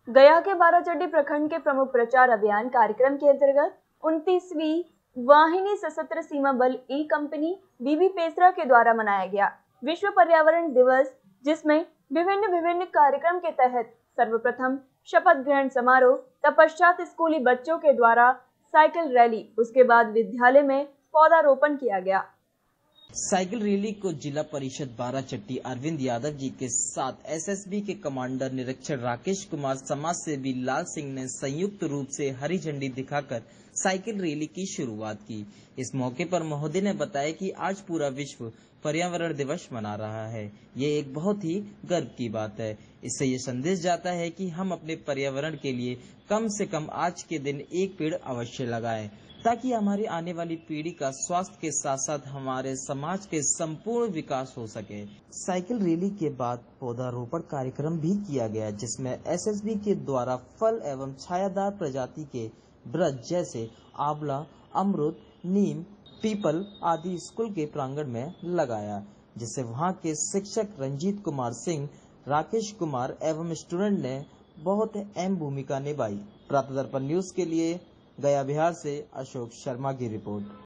गया के बाराचट्टी प्रखंड के प्रमुख प्रचार अभियान कार्यक्रम के अंतर्गत 29वीं वाहिनी सशस्त्र सीमा बल ई कंपनी बीबी पेसरा के द्वारा मनाया गया विश्व पर्यावरण दिवस, जिसमें विभिन्न कार्यक्रम के तहत सर्वप्रथम शपथ ग्रहण समारोह, तत्पश्चात स्कूली बच्चों के द्वारा साइकिल रैली, उसके बाद विद्यालय में पौधारोपण किया गया। साइकिल रैली को जिला परिषद बाराचट्टी अरविंद यादव जी के साथ एसएसबी के कमांडर निरीक्षक राकेश कुमार, समाज सेवी लाल सिंह ने संयुक्त रूप से हरी झंडी दिखाकर साइकिल रैली की शुरुआत की। इस मौके पर महोदय ने बताया कि आज पूरा विश्व पर्यावरण दिवस मना रहा है। ये एक बहुत ही गर्व की बात है। इससे ये संदेश जाता है कि हम अपने पर्यावरण के लिए कम से कम आज के दिन एक पेड़ अवश्य लगाएं, ताकि हमारी आने वाली पीढ़ी का स्वास्थ्य के साथ साथ हमारे समाज के संपूर्ण विकास हो सके। साइकिल रैली के बाद पौधारोपण कार्यक्रम भी किया गया, जिसमें एसएसबी के द्वारा फल एवं छायादार प्रजाति के वृक्ष जैसे आंवला, अमरूद, नीम, पीपल आदि स्कूल के प्रांगण में लगाया, जिससे वहां के शिक्षक रंजीत कुमार सिंह, राकेश कुमार एवं स्टूडेंट ने बहुत अहम भूमिका निभाई। प्राप्त दर्पण न्यूज के लिए गया बिहार से अशोक शर्मा की रिपोर्ट।